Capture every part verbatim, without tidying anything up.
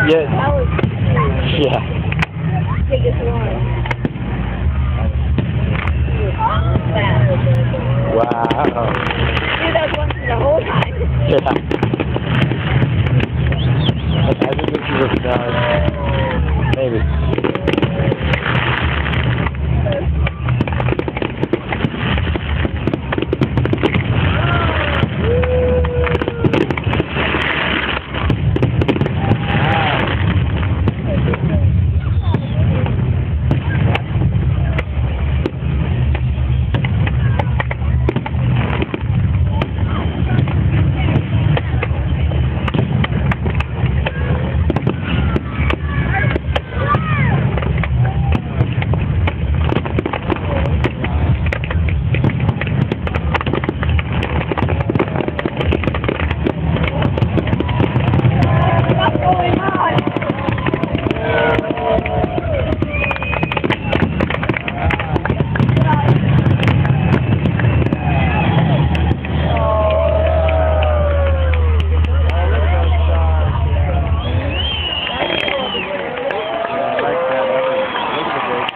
Yeah. That was huge. Yeah. Biggest one. Wow. Dude, that was one for the whole time. Yeah. I think this is a dog. Maybe.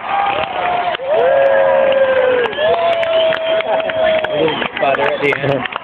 Butter at the end.